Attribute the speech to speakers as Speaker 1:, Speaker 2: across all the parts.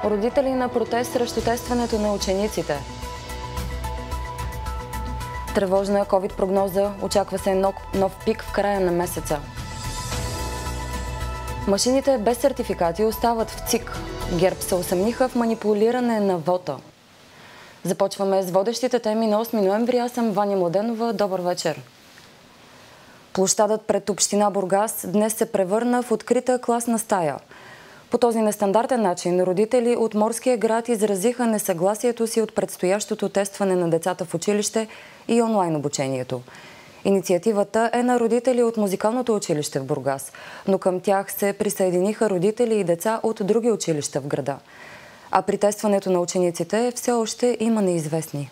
Speaker 1: Родители на протест срещу тестването на учениците. Тревожна COVID прогноза, очаква се нов пик в края на месеца. Машините без сертификати остават в ЦИК. ГЕРБ се усъмниха в манипулиране на вота. Започваме с водещите теми на 8 ноември. Аз съм Ваня Младенова. Добър вечер. Площадът пред община Бургас днес се превърна в открита класна стая. По този нестандартен начин родители от Морския град изразиха несъгласието си от предстоящото тестване на децата в училище и онлайн обучението. Инициативата е на родители от музикалното училище в Бургас, но към тях се присъединиха родители и деца от други училища в града. А при тестването на учениците все още има неизвестни.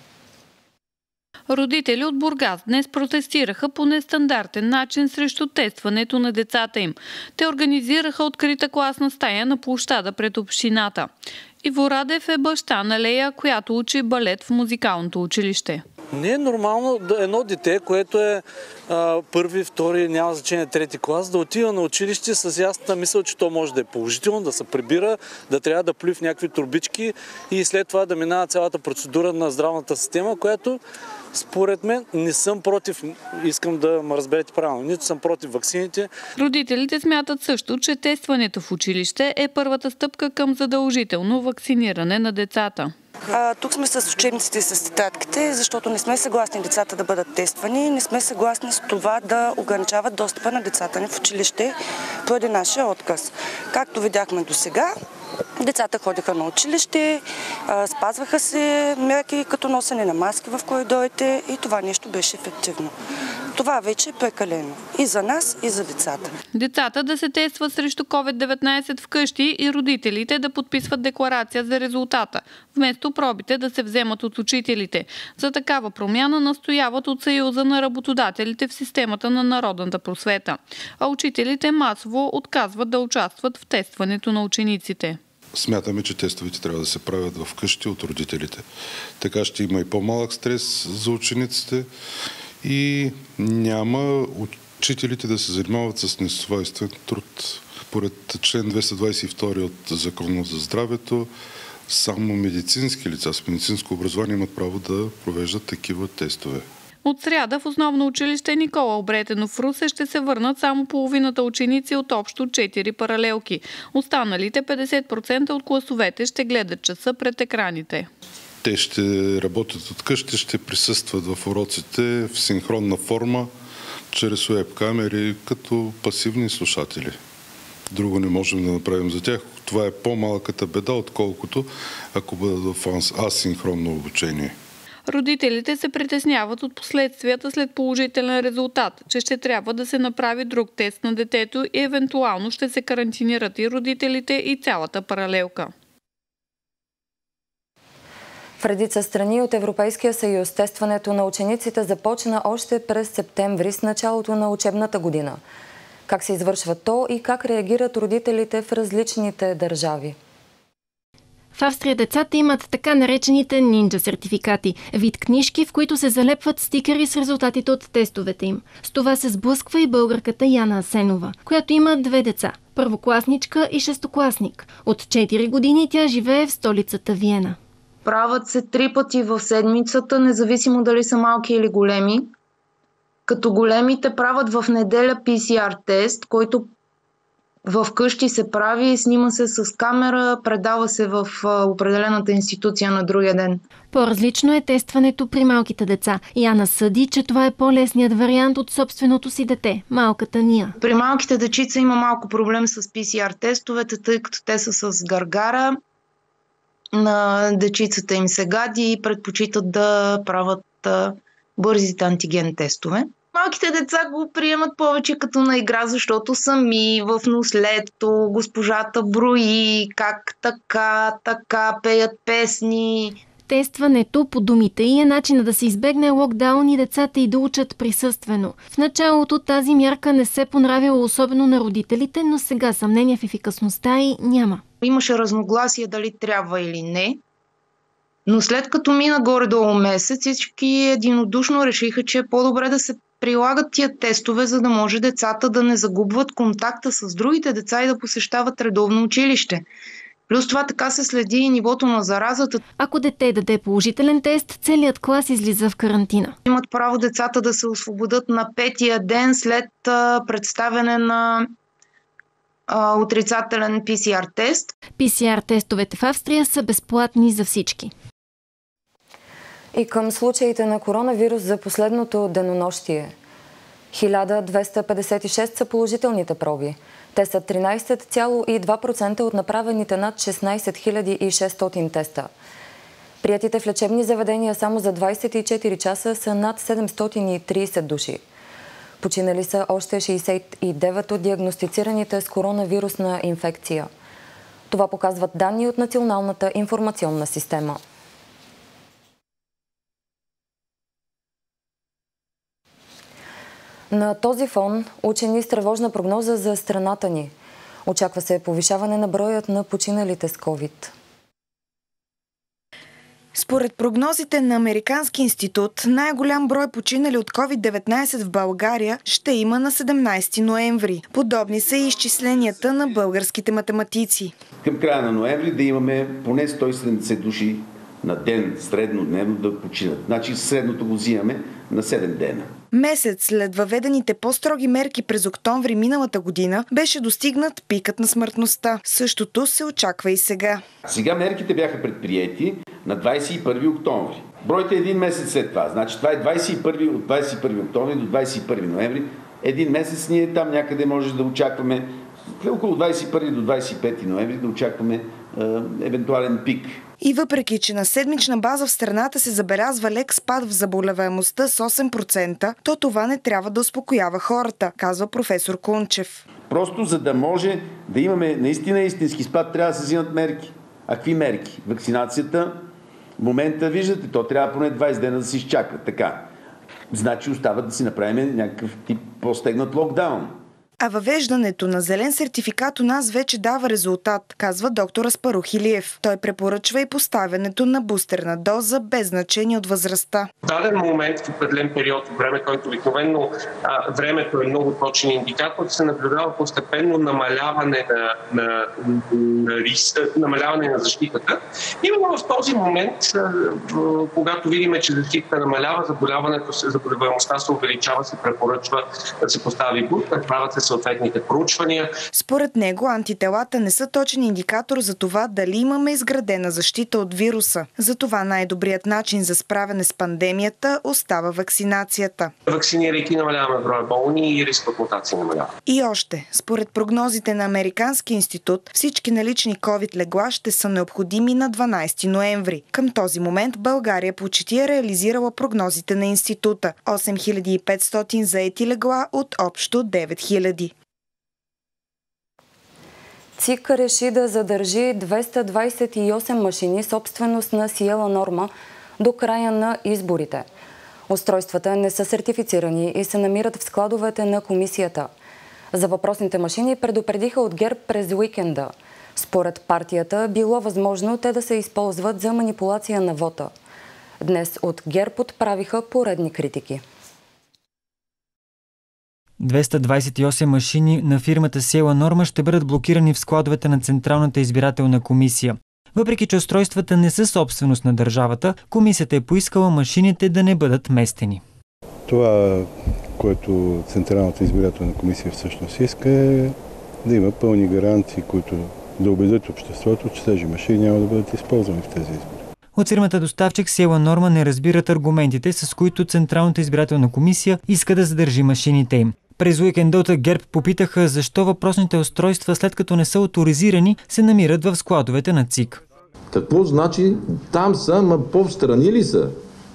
Speaker 2: Родители от Бургас днес протестираха по нестандартен начин срещу тестването на децата им. Те организираха открита класна стая на площада пред общината. Иво Радев е баща на Лея, която учи балет в музикалното училище.
Speaker 3: Не е нормално едно дете, което е първи, втори, няма значение, трети клас, да отива на училище с ясната мисъл, че то може да е положително, да се прибира, да трябва да плюи в някакви турбички и след това да минава цялата процедура на здравната система, която според мен не съм против, искам да ме разберете правилно, нито съм против ваксините.
Speaker 2: Родителите смятат също, че тестването в училище е първата стъпка към задължително вакциниране на децата.
Speaker 4: Тук сме с учебниците и с тетрадките, защото не сме съгласни децата да бъдат тествани, не сме съгласни с това да ограничават достъпа на децата ни в училище поради нашия отказ. Както видяхме до сега, децата ходиха на училище, спазваха се мерки като носене на маски в коридорите и това нещо беше ефективно. Това вече е прекалено и за нас, и за децата.
Speaker 2: Децата да се тестват срещу COVID-19 вкъщи и родителите да подписват декларация за резултата, вместо пробите да се вземат от учителите. За такава промяна настояват от Съюза на работодателите в системата на народната просвета. А учителите масово отказват да участват в тестването на учениците.
Speaker 5: Смятаме, че тестовете трябва да се правят вкъщи от родителите. Така ще има и по-малък стрес за учениците и няма учителите да се занимават с несвойствен труд. Поред член 222 от Закона за здравето, само медицински лица с медицинско образование имат право да провеждат такива тестове.
Speaker 2: От сряда в основно училище Никола Обретенов в Русе ще се върнат само половината ученици от общо 4 паралелки. Останалите 50% от класовете ще гледат часа пред екраните.
Speaker 5: Те ще работят от къщи, ще присъстват в уроците в синхронна форма, чрез уеб-камери, като пасивни слушатели. Друго не можем да направим за тях. Това е по-малката беда, отколкото ако бъдат в асинхронно обучение.
Speaker 2: Родителите се притесняват от последствията след положителен резултат, че ще трябва да се направи друг тест на детето и евентуално ще се карантинират и родителите и цялата паралелка.
Speaker 1: В редица страни от Европейския съюз тестването на учениците започна още през септември с началото на учебната година. Как се извършва то и как реагират родителите в различните държави?
Speaker 6: В Австрия децата имат така наречените нинджа сертификати – вид книжки, в които се залепват стикери с резултатите от тестовете им. С това се сблъсква и българката Яна Асенова, която има 2 деца – първокласничка и шестокласник. От 4 години тя живее в столицата Виена.
Speaker 7: Правят се 3 пъти в седмицата, независимо дали са малки или големи. Като големите правят в неделя PCR тест, който в къщи се прави, снима се с камера, предава се в определената институция на другия ден.
Speaker 6: По-различно е тестването при малките деца. Яна съди, че това е по-лесният вариант от собственото си дете, малката Ния.
Speaker 7: При малките дечица има малко проблем с PCR тестовете, тъй като те са с гаргара. На дечицата им се гади и предпочитат да правят бързите антиген тестове. Малките деца го приемат повече като на игра, защото сами в нослето госпожата брои как така пеят песни.
Speaker 6: Тестването, по думите ѝ, е начинът да се избегне локдаун и децата и да учат присъствено. В началото тази мярка не се понравила особено на родителите, но сега съмнение в ефикасността ѝ няма.
Speaker 7: Имаше разногласие дали трябва или не, но след като мина горе-долу месец, всички единодушно решиха, че е по-добре да се прилагат тия тестове, за да може децата да не загубват контакта с другите деца и да посещават редовно училище. Плюс това така се следи и нивото на заразата.
Speaker 6: Ако дете даде положителен тест, целият клас излиза в карантина.
Speaker 7: Имат право децата да се освободят на 5-тия ден след представяне на отрицателен PCR тест.
Speaker 6: PCR тестовете в Австрия са безплатни за всички.
Speaker 1: И към случаите на коронавирус за последното денонощие. 1256 са положителните проби. Те са 13,2% от направените над 16 600 теста. Приятите в лечебни заведения само за 24 часа са над 730 души. Починали са още 69 от диагностицираните с коронавирусна инфекция. Това показват данни от Националната информационна система. На този фон учени с тревожна прогноза за страната ни. Очаква се повишаване на броят на починалите с COVID.
Speaker 8: Според прогнозите на Американски институт, най-голям брой починали от COVID-19 в България ще има на 17 ноември. Подобни са и изчисленията на българските математици.
Speaker 9: Към края на ноември да имаме поне 170 души на ден, среднодневно да починат. Значи средното го взимаме на 7 дена.
Speaker 8: Месец след въведените по-строги мерки през октомври миналата година беше достигнат пикът на смъртността. Същото се очаква и сега.
Speaker 9: Сега мерките бяха предприети на 21 октомври. Бройте един месец след това. Значи това е 21 от 21 октомври до 21 ноември. Един месец ние там някъде може да очакваме, около 21 до 25 ноември да очакваме евентуален пик.
Speaker 8: И въпреки, че на седмична база в страната се забелязва лек спад в заболеваемостта с 8%, то това не трябва да успокоява хората, казва професор Кунчев.
Speaker 9: Просто за да може да имаме наистина истински спад, трябва да се взимат мерки. А какви мерки? Вакцинацията, в момента виждате, то трябва поне 20 дена да се изчака. Така. Значи остава да си направим някакъв тип по-стегнат локдаун.
Speaker 8: А въвеждането на зелен сертификат у нас вече дава резултат, казва доктор Аспарух Илиев. Той препоръчва и поставянето на бустерна доза без значение от възрастта.
Speaker 10: В даден момент, в определен период от време, който обикновено времето е много точен индикатор, се наблюдава постепенно намаляване на риска, намаляване на защитата. Именно в този момент, когато видим, че защитата намалява, заболеваемостта се увеличава, се препоръчва да се постави бустер, правят се съответните проучвания.
Speaker 8: Според него антителата не са точен индикатор за това дали имаме изградена защита от вируса. Затова най-добрият начин за справяне с пандемията остава вакцинацията.
Speaker 10: Вакцинирайки намаляваме броя болни и риск от мутации намалява.
Speaker 8: И още, според прогнозите на Американски институт, всички налични COVID легла ще са необходими на 12 ноември. Към този момент България почти е реализирала прогнозите на института. 8500 заети легла от общо 9000.
Speaker 1: ЦИК реши да задържи 228 машини, собственост на Сиела Норма, до края на изборите. Устройствата не са сертифицирани и се намират в складовете на комисията. За въпросните машини предупредиха от ГЕРБ през уикенда. Според партията било възможно те да се използват за манипулация на вота. Днес от ГЕРБ отправиха поредни критики.
Speaker 11: 228 машини на фирмата Сиела Норма ще бъдат блокирани в складовете на Централната избирателна комисия. Въпреки че устройствата не са собственост на държавата, комисията е поискала машините да не бъдат местени.
Speaker 5: Това, което Централната избирателна комисия всъщност иска, е да има пълни гаранции, които да убедят обществото, че тези машини няма да бъдат използвани в тези избори.
Speaker 11: От фирмата доставчик Сиела Норма не разбират аргументите, с които Централната избирателна комисия иска да задържи машините им. През уикенда от ГЕРБ попитаха защо въпросните устройства, след като не са оторизирани, се намират в складовете на ЦИК.
Speaker 12: Какво значи там са, ма по-встрани ли са?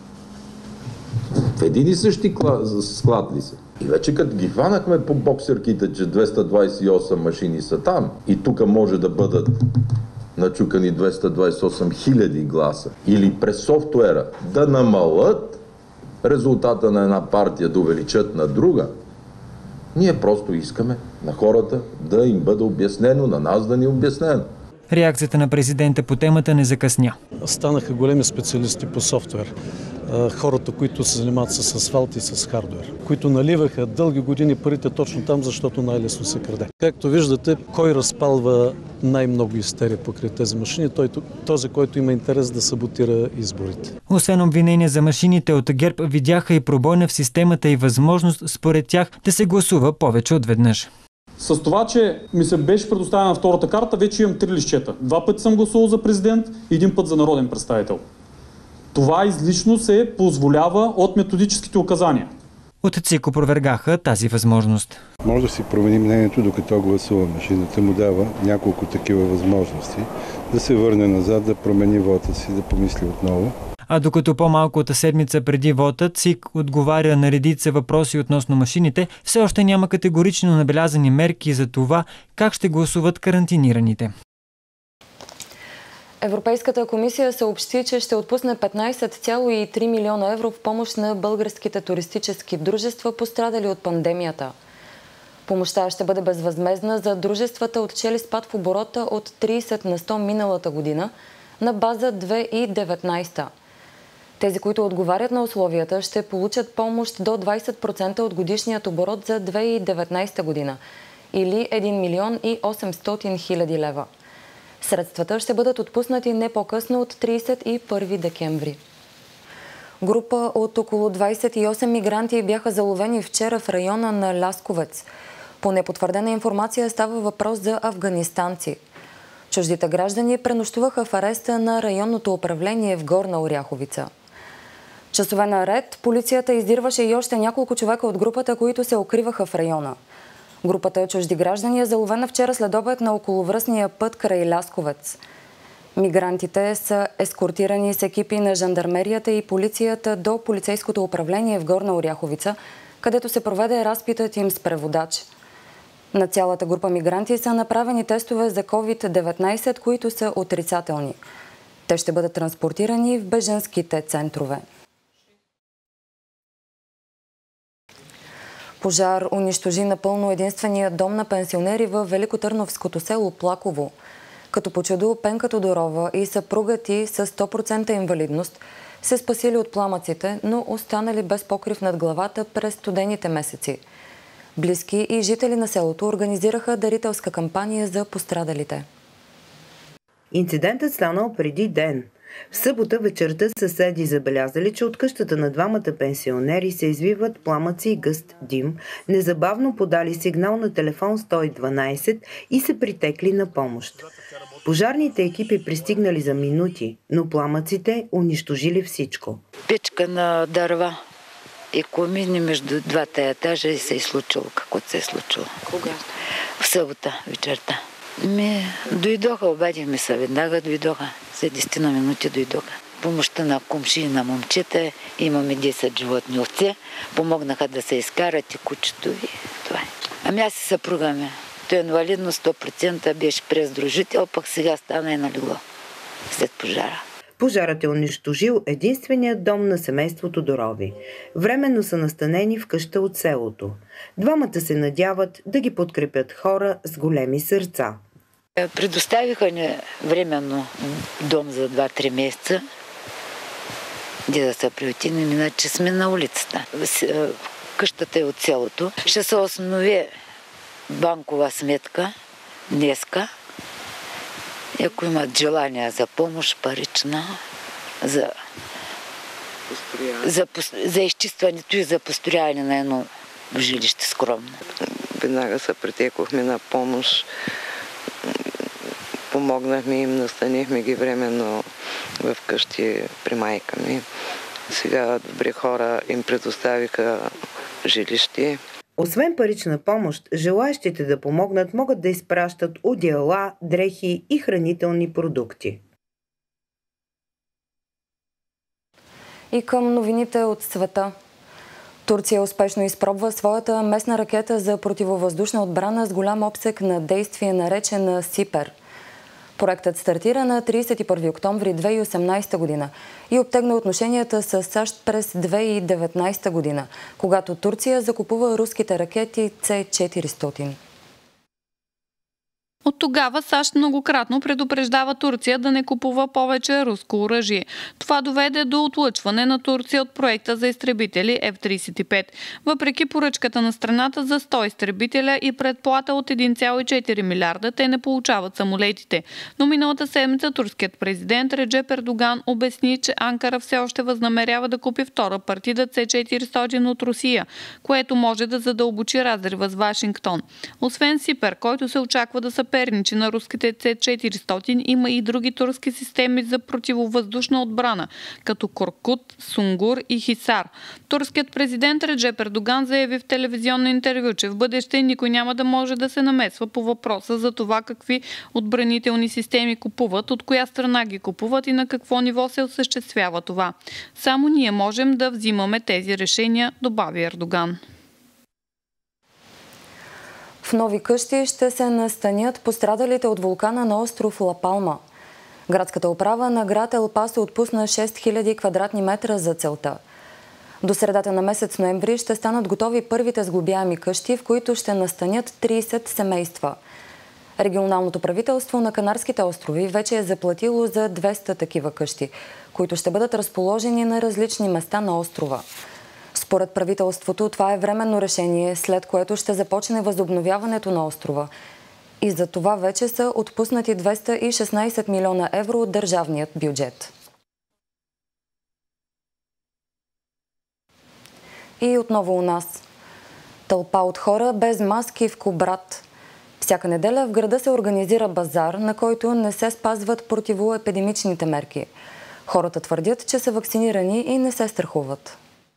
Speaker 12: В един и същи склад ли са? И вече като ги хванахме по боксерките, че 228 машини са там и тук може да бъдат начукани 228 000 гласа или през софтуера да намалят резултата на една партия, да увеличат на друга, ние просто искаме на хората да им бъде обяснено, на нас да ни е обяснено.
Speaker 11: Реакцията на президента по темата не закъсня.
Speaker 13: Станаха големи специалисти по софтуер. хората, които се занимават с асфалт и с хардуер, които наливаха дълги години парите точно там, защото най-лесно се краде. Както виждате, кой разпалва най-много истерия покрай тези машини? Този, който има интерес да саботира изборите.
Speaker 11: Освен обвинения за машините, от ГЕРБ видяха и пробойна в системата и възможност според тях да се гласува повече от веднъж.
Speaker 14: С това, че ми се беше предоставена втората карта, вече имам 3 листчета. 2 пъти съм гласувал за президент и 1 път за народен представител. Това излишно се позволява от методическите указания.
Speaker 11: От ЦИК опровергаха тази възможност.
Speaker 5: Може да си промени мнението, докато гласува. Машината му дава няколко такива възможности да се върне назад, да промени вота си, да помисли отново.
Speaker 11: А докато по-малко от седмица преди вота ЦИК отговаря на редица въпроси относно машините, все още няма категорично набелязани мерки за това как ще гласуват карантинираните.
Speaker 1: Европейската комисия съобщи, че ще отпусне 15,3 милиона евро в помощ на българските туристически дружества, пострадали от пандемията. Помощта ще бъде безвъзмездна за дружествата, отчели спад в оборота от 30 на 100 миналата година на база 2019. Тези, които отговарят на условията, ще получат помощ до 20% от годишният оборот за 2019 година или 1 милион и 800 хиляди лева. Средствата ще бъдат отпуснати не по-късно от 31 декември. Група от около 28 мигранти бяха заловени вчера в района на Лясковец. По непотвърдена информация става въпрос за афганистанци. Чуждите граждани пренощуваха в ареста на районното управление в Горна Оряховица. Часове наред полицията издирваше и още няколко човека от групата, които се укриваха в района. Групата чужди граждани е заловена вчера следобед на околовръстния път край Лясковец. Мигрантите са ескортирани с екипи на жандармерията и полицията до полицейското управление в Горна Оряховица, където се проведе разпитът им с преводач. На цялата група мигранти са направени тестове за COVID-19, които са отрицателни. Те ще бъдат транспортирани в бежанските центрове. Пожар унищожи напълно единствения дом на пенсионери в великотърновското село Плаково. Като по чудо Пенка Тодорова и съпругът ѝ с 100% инвалидност се спасили от пламъците, но останали без покрив над главата през студените месеци. Близки и жители на селото организираха дарителска кампания за пострадалите.
Speaker 15: Инцидентът станал преди ден. В събота вечерта съседи забелязали, че от къщата на двамата пенсионери се извиват пламъци и гъст дим, незабавно подали сигнал на телефон 112 и се притекли на помощ. Пожарните екипи пристигнали за минути, но пламъците унищожили всичко.
Speaker 16: Печка на дърва и комини между двата етажа и се е случило каквото се е случило. Кога? В събота вечерта. Дойдоха, обадихме се веднага, дойдоха. След 10 минути дойдоха. Помощта на комши и на момчета, имаме 10 животни овце, помогнаха да се изкарат и кучето и това е. Аз си съпругаме. Той е инвалидно 100%, беше прездружител, пък сега стана и налегло след пожара.
Speaker 15: Пожарът е унищожил единственият дом на семейството Дорови. Временно са настанени в къща от селото. Двамата се надяват да ги подкрепят хора с големи сърца.
Speaker 16: Предоставиха ни временно дом за 2-3 месеца, где да се приютим, иначе сме на улицата. Къщата е от селото. Ще се основи банкова сметка днеска. Ако имат желание за помощ парична, за изчистването и за построяване на едно жилище скромно.
Speaker 17: Веднага се притекохме на помощ. Помогнахме им, настанихме ги временно в къщи при майка ми. Сега добри хора им предоставиха жилище.
Speaker 15: Освен парична помощ, желаящите да помогнат могат да изпращат одеяла, дрехи и хранителни продукти.
Speaker 1: И към новините от света. Турция успешно изпробва своята местна ракета за противовъздушна отбрана с голям обсег на действие, наречена Сипер. Проектът стартира на 31 октомври 2018 година и обтегна отношенията с САЩ през 2019 година, когато Турция закупува руските ракети С-400.
Speaker 2: От тогава САЩ многократно предупреждава Турция да не купува повече руско оръжие. Това доведе до отлъчване на Турция от проекта за изтребители F-35. Въпреки поръчката на страната за 100 изтребителя и предплата от 1,4 милиарда, те не получават самолетите. Но миналата седмица турският президент Реджеп Ердоган обясни, че Анкара все още възнамерява да купи втора партида С-400 от Русия, което може да задълбочи разрива с Вашингтон. Освен Сипер, който се очаква да съперничи на руските С-400, има и други турски системи за противовъздушна отбрана, като Коркут, Сунгур и Хисар. Турският президент Реджеп Ердоган заяви в телевизионно интервю, че в бъдеще никой няма да може да се намесва по въпроса за това какви отбранителни системи купуват, от коя страна ги купуват и на какво ниво се осъществява това. Само ние можем да взимаме тези решения, добави Ердоган.
Speaker 1: В нови къщи ще се настанят пострадалите от вулкана на остров Ла Палма. Градската управа на град Ел Пасо отпусна 6000 квадратни метра за целта. До средата на месец ноември ще станат готови първите сглобяеми къщи, в които ще настанят 30 семейства. Регионалното правителство на Канарските острови вече е заплатило за 200 такива къщи, които ще бъдат разположени на различни места на острова. Според правителството това е временно решение, след което ще започне възобновяването на острова. И за това вече са отпуснати 216 милиона евро от държавният бюджет. И отново у нас. Тълпа от хора без маски в Кубрат. Всяка неделя в града се организира базар, на който не се спазват противоепидемичните мерки. Хората твърдят, че са вакцинирани и не се страхуват.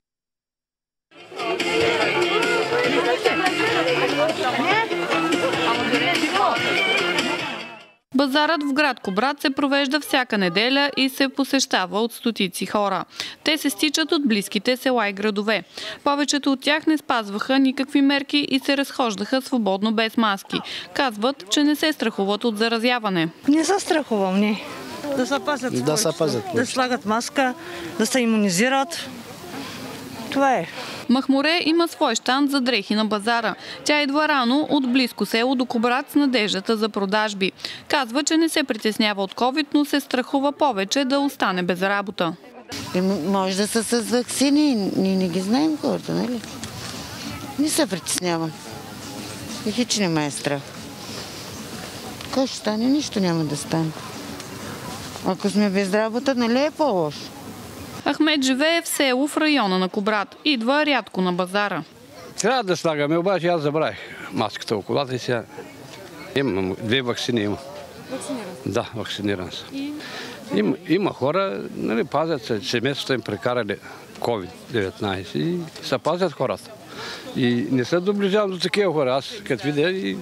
Speaker 2: Базарът в град Кубрат се провежда всяка неделя и се посещава от стотици хора. Те се стичат от близките села и градове. Повечето от тях не спазваха никакви мерки и се разхождаха свободно без маски. Казват, че не се страхуват от заразяване.
Speaker 18: Не се страхувам, не. Да се пазят. Да слагат маска, да се имунизират. Това е.
Speaker 2: Махмуре има свой щанд за дрехи на базара. Тя идва рано от близко село до Кубрат с надеждата за продажби. Казва, че не се притеснява от ковид, но се страхува повече да остане без работа.
Speaker 19: Може да са с ваксини, ние не ги знаем хората, нали? Не се притеснявам. И хич не ме е страх. Какво ще стане? Нищо няма да стане. Ако сме без работа, нали е по-лошо?
Speaker 2: Ахмед живее в село в района на Кубрат. Идва рядко на базара.
Speaker 20: Трябва да слагаме, обаче аз забравих маската около колата и сега имам 2 ваксини. Има.
Speaker 2: Вакциниран си?
Speaker 20: Да, вакциниран съм.
Speaker 2: И?
Speaker 20: Има хора, нали, пазят се, семейството им прекарали COVID-19 и се пазят хората. И не се доближавам до такива хора. Аз като видя и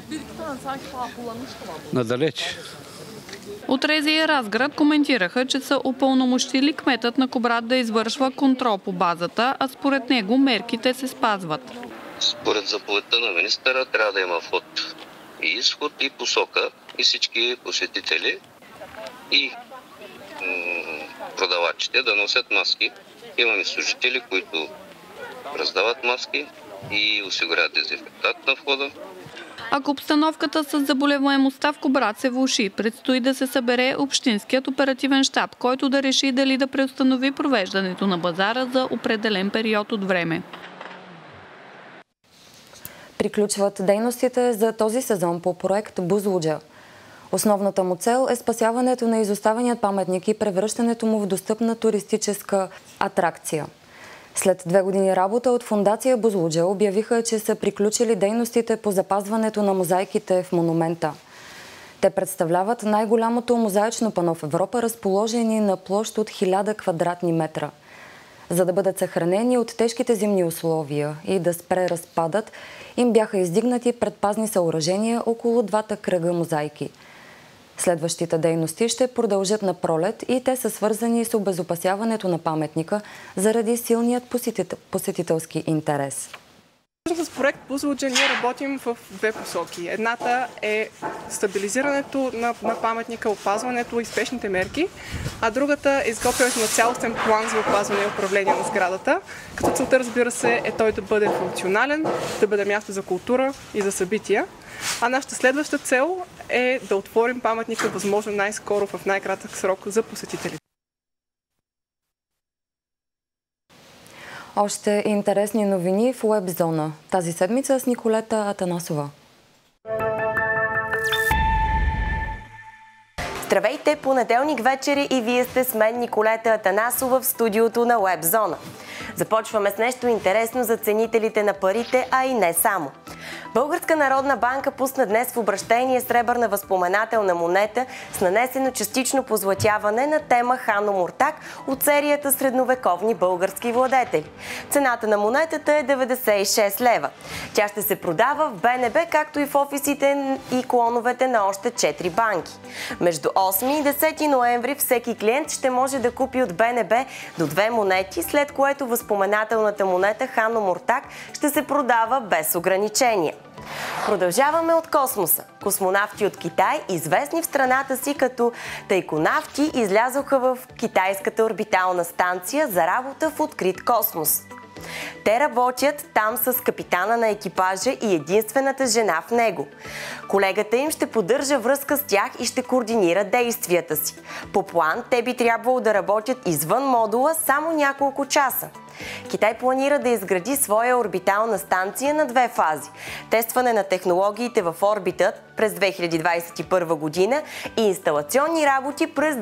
Speaker 20: надалеч.
Speaker 2: От Рези и Разград коментираха, че са упълномощили кметът на Кубрат да извършва контрол по базата, а според него мерките се спазват.
Speaker 21: Според заповедта на министъра трябва да има вход и изход и посока и всички посетители и продавачите да носят маски. Имаме служители, които раздават маски и осигуряват дезинфектант на входа.
Speaker 2: Ако обстановката с заболеваемостта в Кубрат се влоши, предстои да се събере общинският оперативен щаб, който да реши дали да преустанови провеждането на базара за определен период от време.
Speaker 1: Приключват дейностите за този сезон по проект Бузлуджа. Основната му цел е спасяването на изоставеният паметник и превръщането му в достъпна туристическа атракция. След 2 години работа от фондация Бузлуджа обявиха, че са приключили дейностите по запазването на мозайките в монумента. Те представляват най-голямото мозаично пано в Европа, разположени на площ от 1000 квадратни метра. За да бъдат съхранени от тежките зимни условия и да спре разпадът, им бяха издигнати предпазни съоръжения около 2 кръга мозайки. Следващите дейности ще продължат на пролет и те са свързани с обезопасяването на паметника заради силният посетителски интерес.
Speaker 22: С проект Бузлуджа ние работим в 2 посоки. Едната е стабилизирането на паметника, опазването и спешните мерки, а другата е изготвянето на цялостен план за опазване и управление на сградата, като целта, разбира се, е той да бъде функционален, да бъде място за култура и за събития. А нашата следваща цел е да отворим паметника възможно най-скоро в най-кратък срок за посетителите.
Speaker 1: Още интересни новини в Уебзона. Тази седмица с Николета Атанасова.
Speaker 3: Здравейте, понеделник вечер и вие сте с мен Николета Атанасова в студиото на Уебзона. Започваме с нещо интересно за ценителите на парите, а и не само. Българска народна банка пусна днес в обращение сребърна възпоменателна монета с нанесено частично позлатяване на тема Хан Омуртаг от серията средновековни български владетели. Цената на монетата е 96 лева. Тя ще се продава в БНБ, както и в офисите и клоновете на още 4 банки. Между 8 и 10 ноември всеки клиент ще може да купи от БНБ до 2 монети, след което възпоменателната монета Хан Омуртаг ще се продава без ограничения. Продължаваме от космоса. Космонавти от Китай, известни в страната си като тайконавти, излязоха в китайската орбитална станция за работа в открит космос. Те работят там с капитана на екипажа и единствената жена в него. Колегата им ще поддържа връзка с тях и ще координира действията си. По план те би трябвало да работят извън модула само няколко часа. Китай планира да изгради своя орбитална станция на 2 фази. Тестване на технологиите в орбита през 2021 година и инсталационни работи през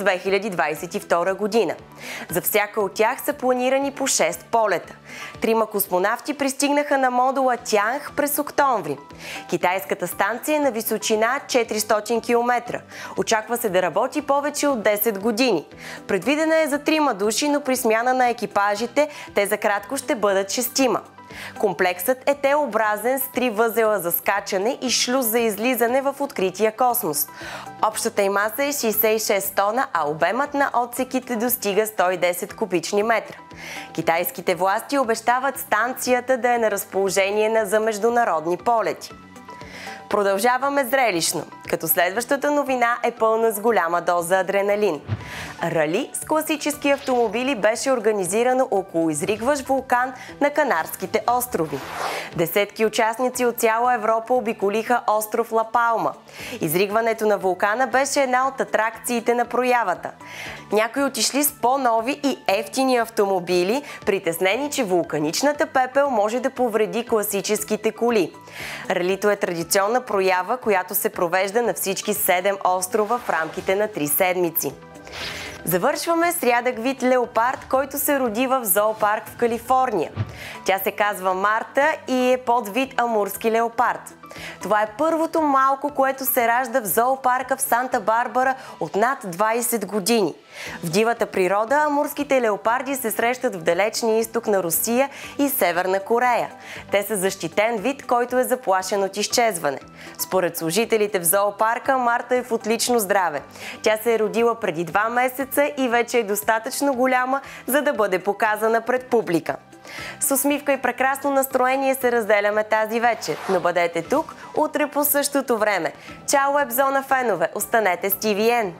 Speaker 3: 2022 година. За всяка от тях са планирани по 6 полета. 3 космонавти пристигнаха на модула Тянг през октомври. Китайската станция е на височина 400 км. Очаква се да работи повече от 10 години. Предвидена е за 3 души, но при смяна на екипажите те за кратко ще бъдат 6. Комплексът е Т-образен с 3 възела за скачане и шлюз за излизане в открития космос. Общата й маса е 66 тона, а обемът на отсеките достига 110 кубични метра. Китайските власти обещават станцията да е на разположение за международни полети. Продължаваме зрелищно, като следващата новина е пълна с голяма доза адреналин. Рали с класически автомобили беше организирано около изригващ вулкан на Канарските острови. Десетки участници от цяла Европа обиколиха остров Ла Палма. Изригването на вулкана беше една от атракциите на проявата. Някои отишли с по-нови и ефтини автомобили, притеснени, че вулканичната пепел може да повреди класическите коли. Ралито е традиционна проява, която се провежда на всички 7 острова в рамките на 3 седмици. Завършваме с рядък вид леопард, който се роди в зоопарк в Калифорния. Тя се казва Марта и е подвид амурски леопард. Това е първото малко, което се ражда в зоопарка в Санта Барбара от над 20 години. В дивата природа амурските леопарди се срещат в далечния изток на Русия и Северна Корея. Те са защитен вид, който е заплашен от изчезване. Според служителите в зоопарка, Марта е в отлично здраве. Тя се е родила преди 2 месеца и вече е достатъчно голяма, за да бъде показана пред публика. С усмивка и прекрасно настроение се разделяме тази вечер, но бъдете тук утре по същото време. Чао, Уебзона фенове! Останете с TVN!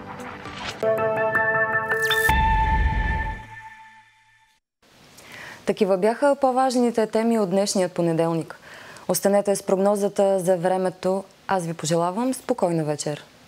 Speaker 1: Такива бяха по-важните теми от днешния понеделник. Останете с прогнозата за времето. Аз ви пожелавам спокойна вечер.